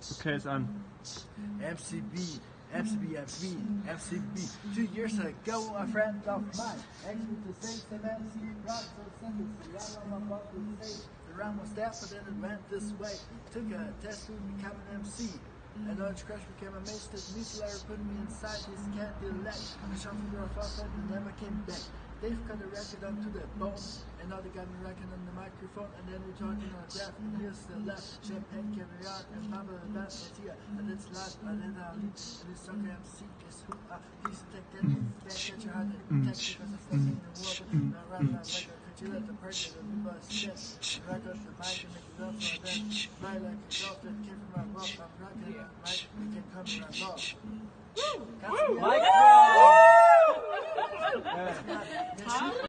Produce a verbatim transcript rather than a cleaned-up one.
Okay, ist an. M C B, M C B, M C B, M C B. Two years ago, a friend of mine asked me to say some M C rock, so send it to the I'm about to say. The rhyme was that, but then it went this way. Took a test to become an M C. And Orange Crush became amazed at me, Larry put me inside his Cadillac. I shot from your father and never came back. Dave cut the record up to the bone, and now they got me rocking on the microphone, and then we're talking on death, and here's the left, champagne, carry on, and Baba, and that's here, and it's live, and then I'll leave, and this sucker M C is who I, please take that, can't catch your heart, and text you, because it's stuck in the water, and I run like a could you let the person that we must shit, and I got the mic and make it up for them, right like a golf that came from my rock, I'm rocking on the mic, we can come around off. Woo! Mic drop!